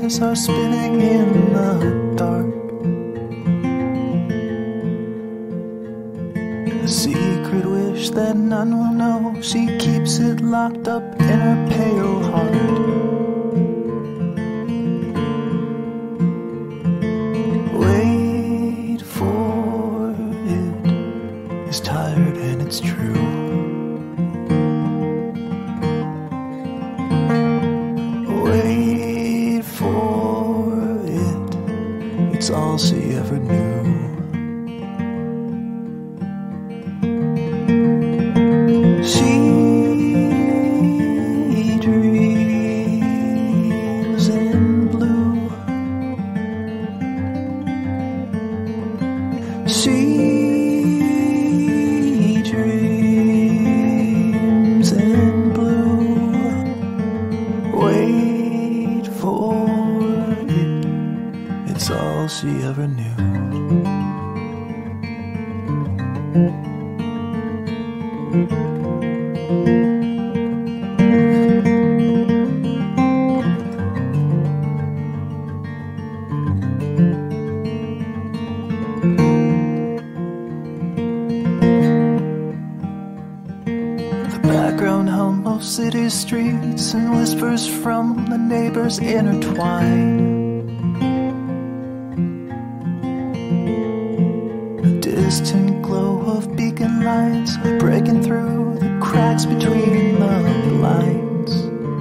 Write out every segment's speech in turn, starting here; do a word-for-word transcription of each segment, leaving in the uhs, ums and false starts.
wires are spinning in the dark. A secret wish that none will know, she keeps it locked up in her pale heart. Wait for it, it's tired and it's true. Wait for it, it's all she ever knew. She dreams in blue. She dreams in blue. Wait for it, it's all she ever knew. The background hum of city streets and whispers from the neighbors intertwine. A distant glow of beacon lights are breaking through the cracks between the blinds.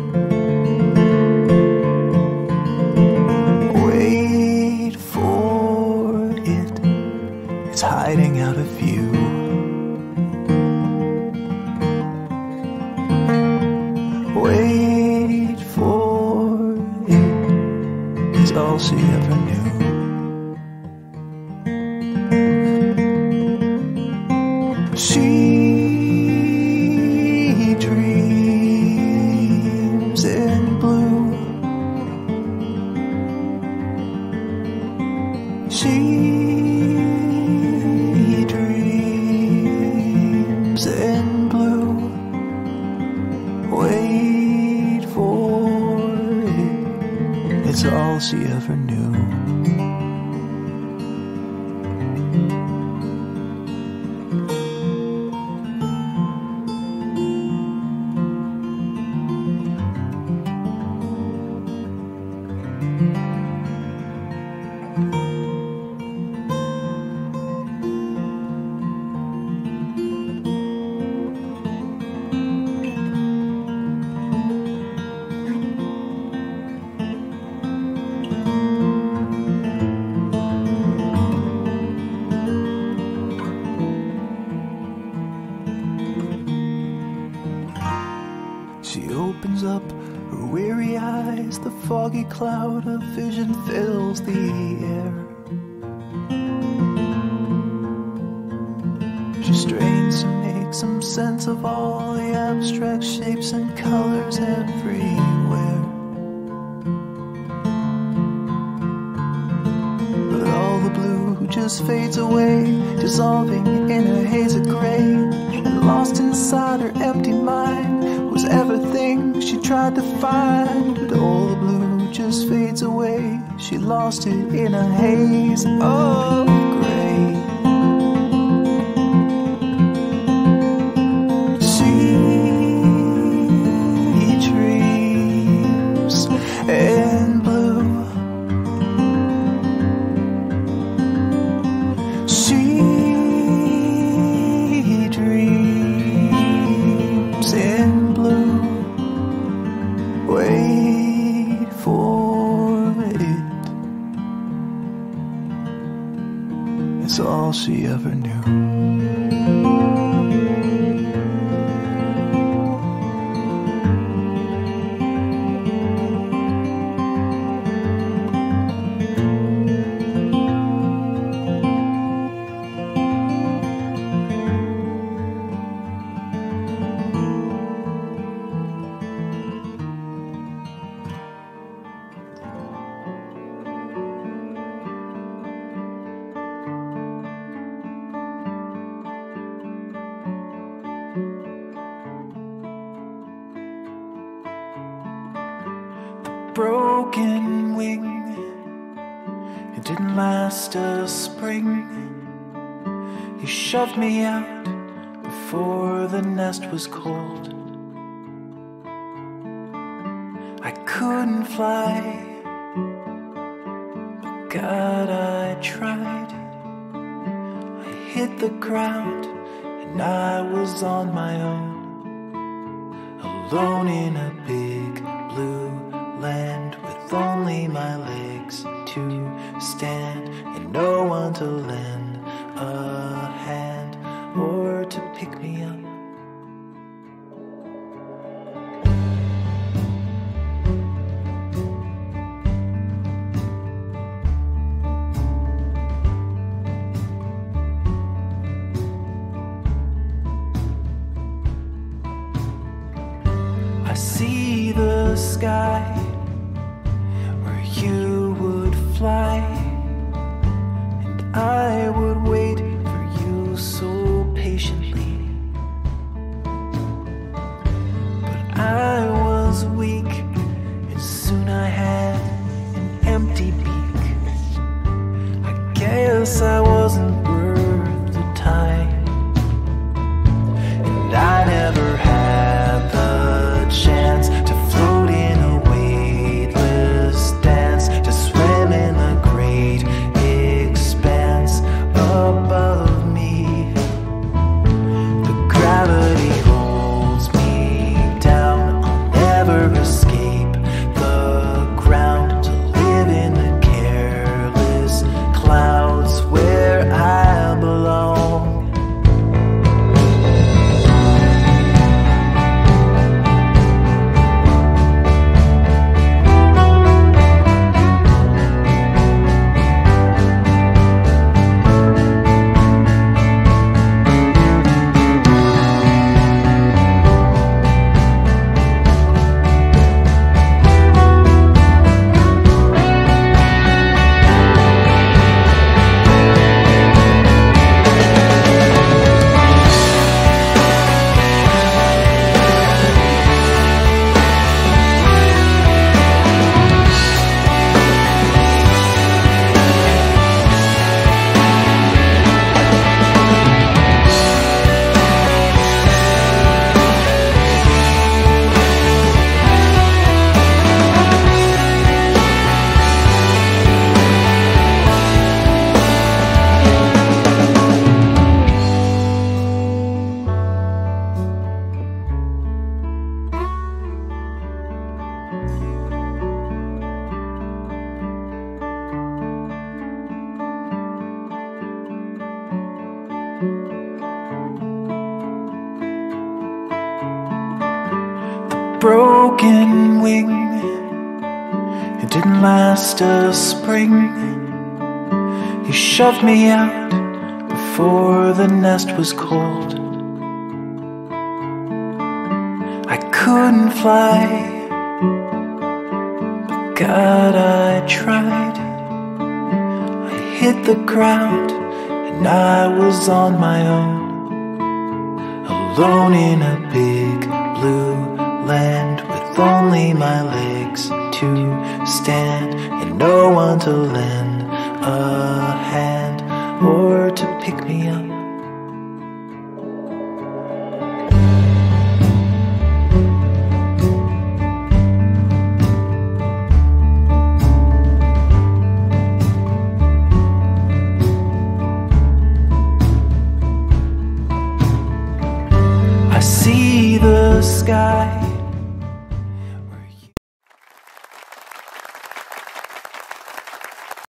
Wait for it, it's hiding out of view. Wait for it, it's all she ever knew. She dreams in blue. She dreams in blue. Wait for it, it's all she ever knew. She opens up her weary eyes, the foggy cloud of vision fills the air. She strains to make some sense of all the abstract shapes and colors everywhere. But all the blue just fades away, dissolving in a haze of gray. And lost inside her empty mind was everything she tried to find. But all the blue just fades away, she lost it in a haze of gray. She dreams in blue. She dreams in blue. Wait for it, it's all she ever knew. broken wing. It didn't last a spring. He shoved me out before the nest was cold. I couldn't fly, but God, I tried. I hit the ground and I was on my own, alone in a big blue land with only my legs to stand and no one to lend a hand or to pick me up. I see the sky where you would fly, and I would wait for you so patiently. But I was weak, and soon I had an empty beak. I guess I wasn't worth the time, and I never had the chance to float in a weightless dance, to swim in the great expanse above me. The gravity holds me down, I'll never escape the ground, to live in the careless clouds where I belong. Broken wing, it didn't last a spring. He shoved me out before the nest was cold. I couldn't fly, but God, I tried. I hit the ground and I was on my own, alone in a big blue land with only my legs to stand and no one to lend a hand or to pick me up. I see the sky